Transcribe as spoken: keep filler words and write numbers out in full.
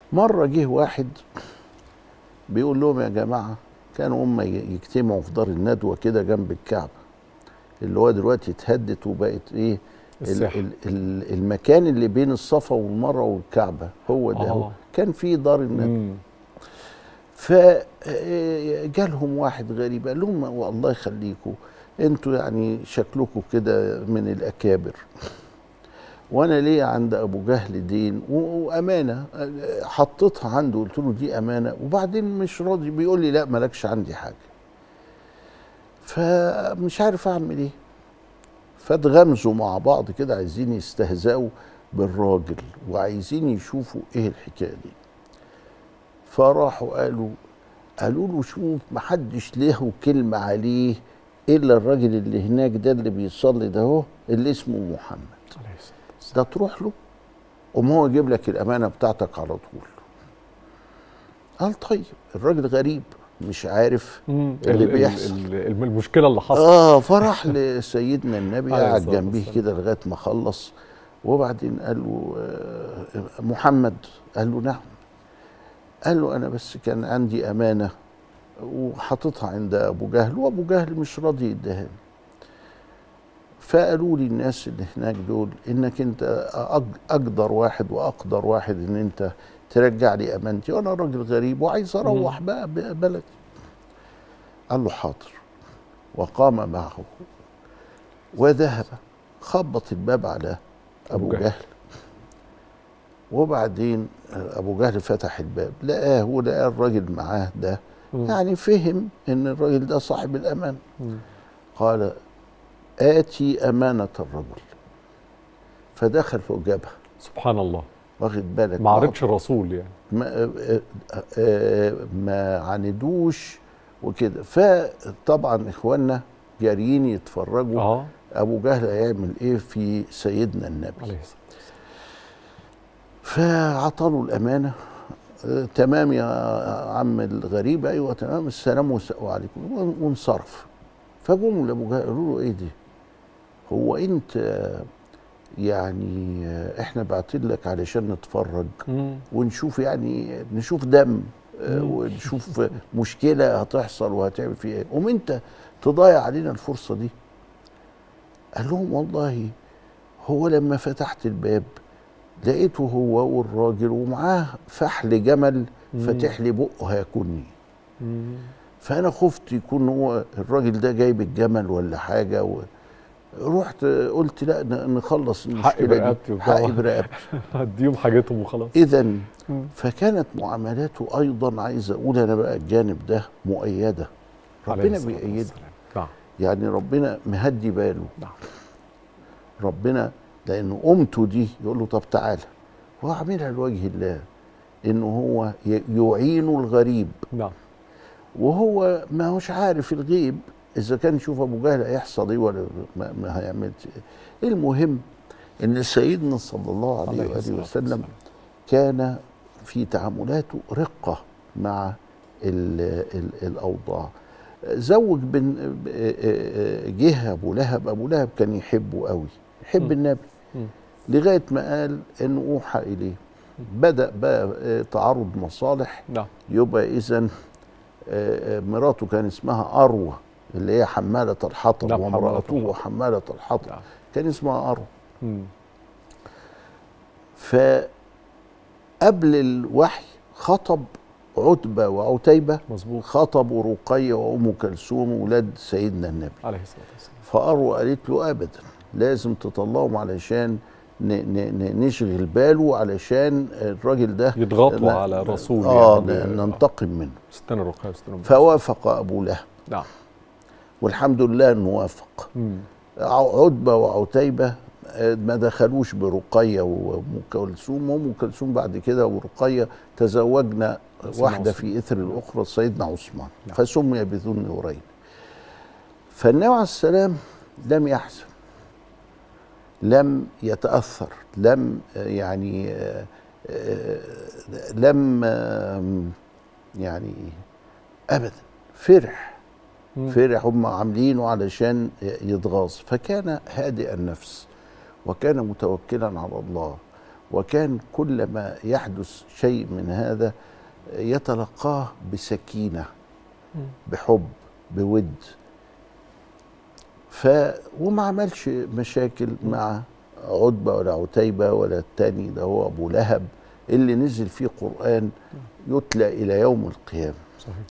مرة جه واحد بيقول لهم يا جماعة، كانوا هم يجتمعوا في دار الندوة كده جنب الكعبة، اللي هو دلوقتي اتهدت وبقت ايه ال ال ال المكان اللي بين الصفا والمروة والكعبة، هو ده. هو آه. كان في دار الندوة. فجالهم واحد غريب قال لهم والله يخليكم انتوا يعني شكلكم كده من الأكابر، وانا ليه عند ابو جهل دين وامانه حطيتها عنده، قلت له دي امانه، وبعدين مش راضي بيقول لي لا مالكش عندي حاجه، فمش عارف اعمل ايه. فاتغمزوا مع بعض كده عايزين يستهزئوا بالراجل وعايزين يشوفوا ايه الحكايه دي. فراحوا قالوا قالوا له شوف محدش له كلمه عليه الا الراجل اللي هناك ده اللي بيصلي ده اهو اللي اسمه محمد، ده تروح له وما هو يجيب لك الامانه بتاعتك على طول. قال طيب، الراجل غريب مش عارف اللي بيحصل، المشكله اللي حصلت. اه فراح لسيدنا النبي قعد جنبيه كده لغايه ما خلص، وبعدين قال له آه محمد؟ قال له نعم. قال له انا بس كان عندي امانه وحاططها عند ابو جهل، وابو جهل مش راضي يديها. فقالوا لي الناس اللي هناك دول انك انت اقدر واحد واقدر واحد ان انت ترجع لي امانتي، وانا راجل غريب وعايز اروح بقى بلدي. قال له حاضر، وقام معه وذهب، خبط الباب على ابو جهل. وبعدين ابو جهل فتح الباب لقاه ولقى الراجل معاه ده، يعني فهم ان الراجل ده صاحب الامان. قال آتي أمانة الرجل، فدخل فوق جبهة. سبحان الله. واخد بالك؟ ما عرضش الرسول يعني، ما, ما عندوش وكده. فطبعا إخواننا جاريين يتفرجوا آه. أبو جهل هيعمل إيه في سيدنا النبي عليه الصلاة والسلام. فعطلوا الأمانة. آه تمام يا عم الغريب، أيوة تمام، السلام عليكم، وانصرف. فجم لأبو جهل قالوا له إيه دي؟ هو انت يعني احنا بعتين لك علشان نتفرج مم. ونشوف يعني نشوف دم مم. ونشوف مشكله هتحصل وهتعمل فيها ايه، قوم انت تضيع علينا الفرصه دي؟ قال لهم والله هو لما فتحت الباب لقيته هو والراجل ومعاه فحل جمل فاتح لي بقه هياكلني، فانا خفت يكون هو الراجل ده جايب الجمل ولا حاجه و رحت قلت لا نخلص المشكله دي، حقي برقبتي هديهم حاجتهم وخلاص. اذا فكانت معاملاته ايضا، عايز اقول انا بقى الجانب ده مؤيده، ربنا بيأيده. نعم. يعني ربنا مهدي باله. نعم. ربنا لانه امته دي يقول له طب تعالى، هو عاملها لوجه الله، انه هو يعين الغريب. نعم. وهو ما هوش عارف الغيب، إذا كان يشوف أبو جهل هيحصل إيه ولا ما, ما هيعمل إيه. المهم إن سيدنا صلى الله عليه وآله وسلم كان في تعاملاته رقة مع ال ال الأوضاع. زوج بن جه أبو لهب، أبو لهب كان يحبه قوي، يحب النبي، لغاية ما قال إنه أوحى إليه. بدأ بقى تعارض مصالح. يبقى إذن مراته كان اسمها أروى اللي هي حمالة الحطب، ومراته حمالة الحطب كان اسمها أروى. فقبل الوحي خطب عتبة وعتيبة، مظبوط، خطبوا رقية وأم كلثوم ولاد سيدنا النبي عليه الصلاة والسلام. فأروى قالت له أبدا، لازم تطلعهم علشان نشغل باله، علشان الراجل ده يضغطوا على الرسول اه يعني ننتقم منه. ستنا رقية ستنا. فوافق ابو لهب. نعم. والحمد لله انه وافق. عتبه وعتيبه ما دخلوش برقيه وام كلثوم، وام كلثوم بعد كده ورقيه تزوجنا واحده في اثر الاخرى سيدنا عثمان. نعم. فسمي بذو النورين. فالنبي عليه السلام لم يحزن، لم يتأثر، لم يعني لم يعني أبدا، فرح فرح هم عاملينه علشان يتغاظ. فكان هادئ النفس وكان متوكلا على الله وكان كلما يحدث شيء من هذا يتلقاه بسكينة، بحب، بود. ف وما عملش مشاكل مع عتبة ولا عتيبة ولا التاني ده هو أبو لهب اللي نزل فيه قرآن يتلى إلى يوم القيامة. صحيح.